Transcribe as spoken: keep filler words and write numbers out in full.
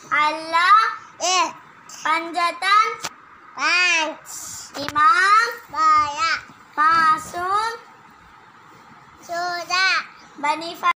अल्लाह एक पंजतन पाँच इमाम बारह मासूम चौदह बनीफा